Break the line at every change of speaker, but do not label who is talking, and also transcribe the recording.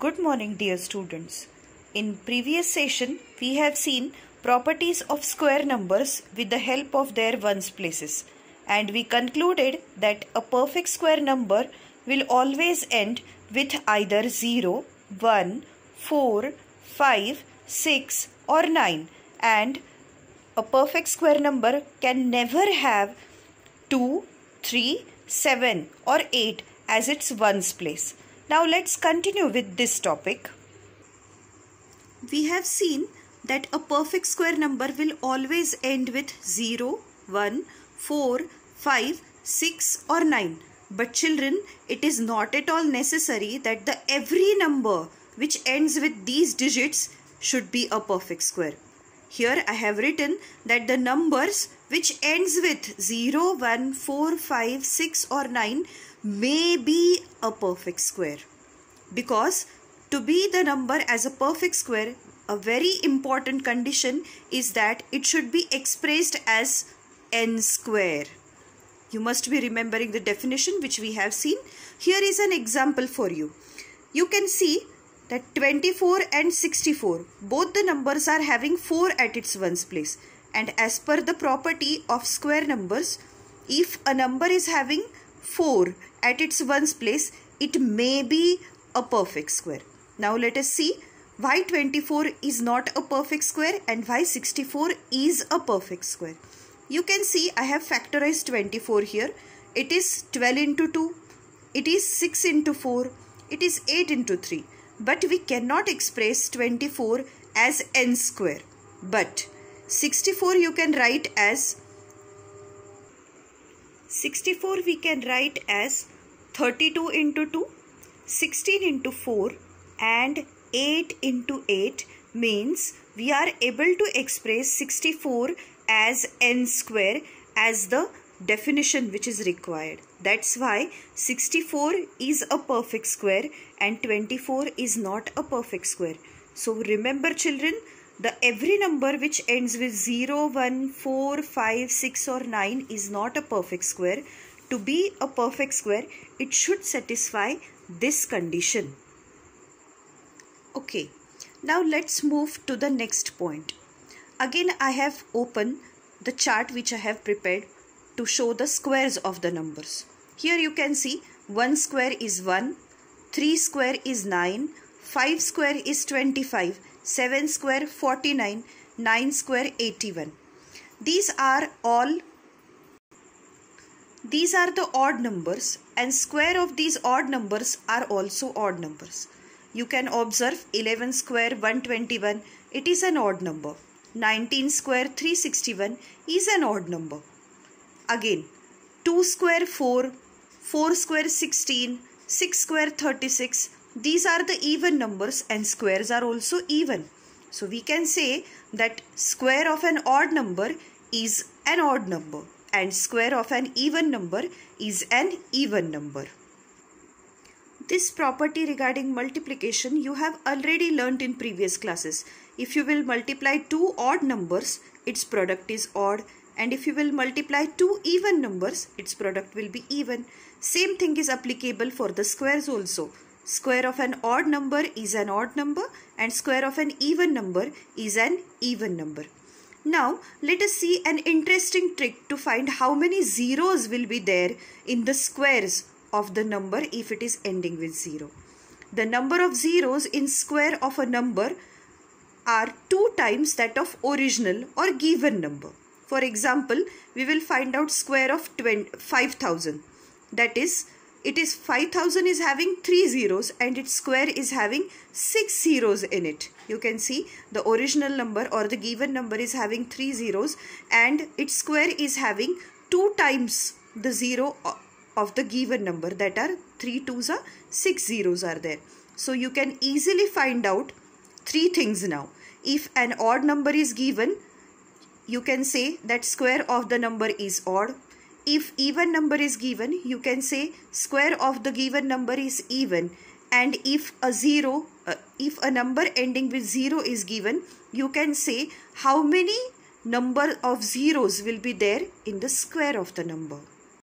Good morning, dear students. In previous session, we have seen properties of square numbers with the help of their ones places, and we concluded that a perfect square number will always end with either 0, 1, 4, 5, 6 or 9, and a perfect square number can never have 2, 3, 7 or 8 as its ones place. Now let's continue with this topic. We have seen that a perfect square number will always end with 0, 1, 4, 5, 6 or 9. But children, it is not at all necessary that every number which ends with these digits should be a perfect square. Here I have written that the numbers which ends with 0, 1, 4, 5, 6 or 9 may be a perfect square. Because to be the number as a perfect square, a very important condition is that it should be expressed as n square. You must be remembering the definition which we have seen. Here is an example for you. You can see that 24 and 64, both the numbers are having 4 at its ones place. And as per the property of square numbers, if a number is having 4 at its ones place, it may be a perfect square. Now let us see why 24 is not a perfect square and why 64 is a perfect square. You can see I have factorized 24 here. It is 12 into 2. It is 6 into 4. It is 8 into 3. But we cannot express 24 as n square. But 64 you can write as 32 into 2, 16 into 4 and 8 into 8 means we are able to express 64 as n square as the definition which is required. That's why 64 is a perfect square and 24 is not a perfect square. So remember children, every number which ends with 0, 1, 4, 5, 6 or 9 is not a perfect square. To be a perfect square, it should satisfy this condition. Okay, now let's move to the next point. Again, I have opened the chart which I have prepared to show the squares of the numbers. Here you can see 1 square is 1, 3 square is 9, 5 square is 25, 7 square 49, 9 square 81. These are the odd numbers, and square of these odd numbers are also odd numbers. You can observe 11 square 121, it is an odd number. 19 square 361 is an odd number. Again, 2 square 4, 4 square 16, 6 square 36, these are the even numbers and squares are also even. So we can say that square of an odd number is an odd number and square of an even number is an even number. This property regarding multiplication you have already learnt in previous classes. If you will multiply two odd numbers, its product is odd, and if you will multiply two even numbers, its product will be even. Same thing is applicable for the squares also. Square of an odd number is an odd number and square of an even number is an even number. Now let us see an interesting trick to find how many zeros will be there in the squares of the number if it is ending with 0. The number of zeros in square of a number are 2 times that of original or given number. For example, we will find out square of 5,000. That is, 5,000 is having 3 zeros and its square is having 6 zeros in it. You can see the original number or the given number is having 3 zeros and its square is having 2 times the zero of the given number, that are 3 2s are 6 zeros are there. So you can easily find out 3 things now. If an odd number is given, you can say that square of the number is odd. If even number is given, you can say square of the given number is even. And if a number ending with 0 is given, you can say how many number of zeros will be there in the square of the number.